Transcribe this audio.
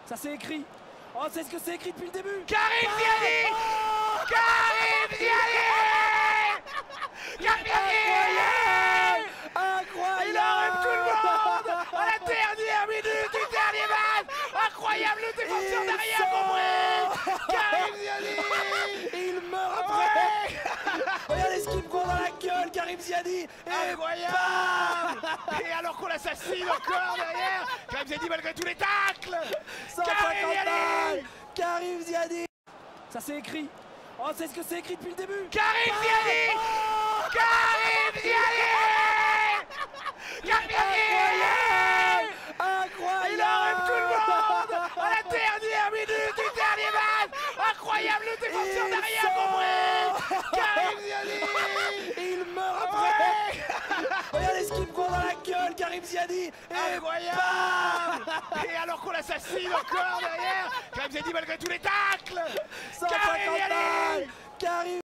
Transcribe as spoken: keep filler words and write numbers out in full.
Ça c'est écrit. Oh, c'est ce que c'est écrit depuis le début. Karim Ziani. Oh Karim Ziani. Karim Ziani. Incroyable. Il enlève tout le monde à la dernière minute du dernier match. Incroyable, le défenseur n'a rien compris. Karim Ziani. Il meurt après. Regardez ce qu'il me prend dans la gueule, Karim Ziani. Et Incroyable. Et alors qu'on l'assassine encore derrière. Karim Ziani malgré tous les tacles. cent cinquante Karim Ziani. balles. Karim Ziani. Ça c'est écrit. Oh, c'est ce que c'est écrit depuis le début. Karim Ziani. Oh Karim Ziani. Karim Ziani. Incroyable. Il enlève tout le monde à la dernière minute du dernier match. Incroyable, le défenseur n'a rien compris. Karim Ziani. Il meurt après. Regardez ce qu'il me prend dans la gueule, Karim Ziani. Et Incroyable. Et alors qu'on l'assassine encore derrière. Karim Ziani malgré tous les tacles. cent cinquante